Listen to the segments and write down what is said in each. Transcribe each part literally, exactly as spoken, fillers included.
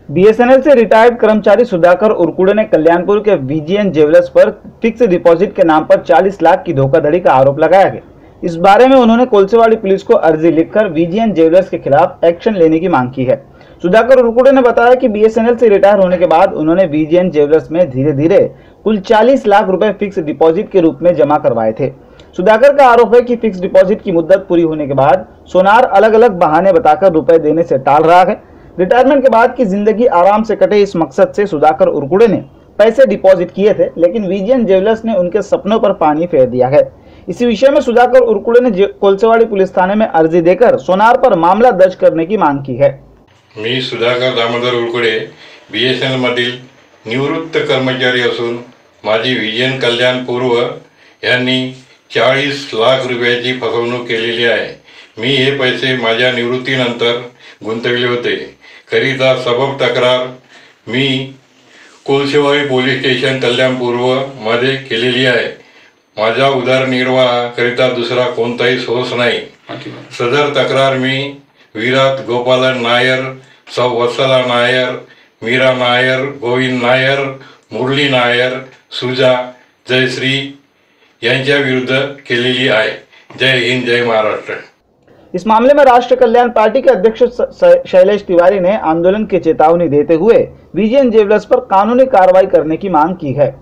BSNL से retired कर्मचारी सुधाकर उरकुड़े ने कल्याणपुर के वीजीएन ज्वेलर्स पर फिक्स डिपॉजिट के नाम पर चालीस लाख की धोखाधड़ी का आरोप लगाया है। इस बारे में उन्होंने कोलसेवाड़ी पुलिस को अर्जी लिखकर वीजीएन ज्वेलर्स के खिलाफ एक्शन लेने की मांग की है। सुधाकर उरकुड़े ने बताया कि बीएसएनएल से रिटायर होने के बाद उन्होंने वीजीएन ज्वेलर्स में धीरे धीरे कुल चालीस लाख रुपए फिक्स डिपॉजिट के रूप में जमा करवाए थे। सुधाकर का आरोप है कि फिक्स डिपॉजिट की मुद्दत पूरी होने के बाद सोनार अलग अलग बहाने बताकर रुपए देने से टाल रहा है। रिटायरमेंट के बाद की जिंदगी आराम से कटे, इस मकसद से सुधाकर उरकुड़े ने पैसे डिपॉजिट किए थे, लेकिन वीजीएन ज्वेलर्स ने उनके सपनों पर पानी फेर दिया है। इसी विषय में सुधाकर उरकुड़े ने कोलसेवाड़ी पुलिस थाने में अर्जी देकर सोनार पर मामला दर्ज करने की मांग की है। मी सुधाकर दामोदर उरकुड़े बीएसएनएल मधील निवृत्त कर्मचारी असून माझी वीजीएन कल्याण पूर्व यांनी चाळीस लाख रुपयाची फसवणूक केलेली आहे। मी हे पैसे माझ्या निवृत्तीनंतर गुंतवले होते। करिता सबब तक्रार मी कोलसेवाड़ी पोलीस स्टेशन कल्याण पूर्व मध्ये केलेली आहे। माझा उदरनिर्वाह करिता दुसरा कोणताही सोर्स नाही। सदर तक्रार मी विराट गोपालन नायर, सौ वत्सला नायर, मीरा नायर, गोविंद नायर, मुरली नायर, सुजा, जयश्री यांच्या विरुद्ध केलेली आहे। जय हिंद, जय महाराष्ट्र। इस मामले में राष्ट्र कल्याण पार्टी के अध्यक्ष शैलेश तिवारी ने आंदोलन की चेतावनी देते हुए वीजीएन ज्वेलर्स पर कानूनी कार्रवाई करने की मांग की है।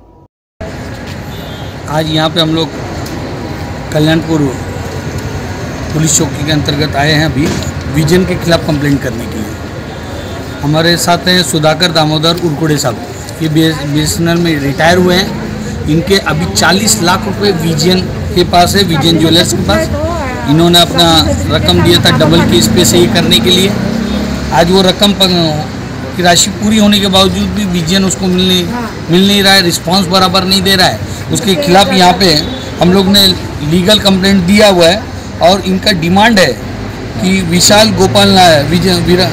आज यहाँ पे हम लोग कल्याणपुर पुलिस चौकी के अंतर्गत आए हैं अभी वीजीएन के खिलाफ कंप्लेंट करने के लिए। हमारे साथ हैं सुधाकर दामोदर उरकुड़े साहब, ये बीएसएनएल में रिटायर हुए हैं। इनके अभी चालीस लाख रुपए वीजीएन के पास है, वीजीएन ज्वेलर्स के पास। इन्होंने अपना रकम दिया था डबल की इस पे सही करने के लिए। आज वो रकम की राशि पूरी होने के बावजूद भी वीजीएन उसको मिलने मिल नहीं रहा है, रिस्पांस बराबर नहीं दे रहा है। उसके खिलाफ यहाँ पे हम लोग ने लीगल कंप्लेंट दिया हुआ है और इनका डिमांड है कि विशाल गोपाल नायर, विजय विराट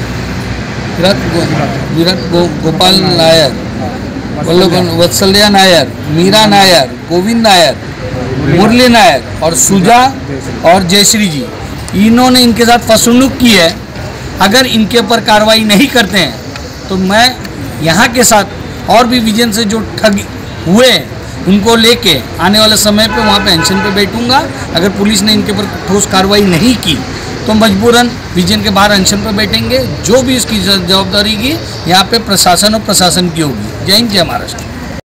विराट गो, गोपाल नायर, वत्सल्या नायर, मीरा नायर, गोविंद नायर, मुरली नायर और सुजा और जयश्री जी, इन्होंने इनके साथ फसवणूक की है। अगर इनके ऊपर कार्रवाई नहीं करते हैं तो मैं यहाँ के साथ और भी वीजीएन से जो ठग हुए हैं उनको लेके आने वाले समय पे वहाँ पे अनशन पे बैठूंगा। अगर पुलिस ने इनके ऊपर ठोस कार्रवाई नहीं की तो मजबूरन वीजीएन के बाहर अनशन पे बैठेंगे। जो भी इसकी जवाबदारी की यहाँ पे प्रशासन और प्रशासन की होगी। जय हिंद, जय महाराष्ट्र।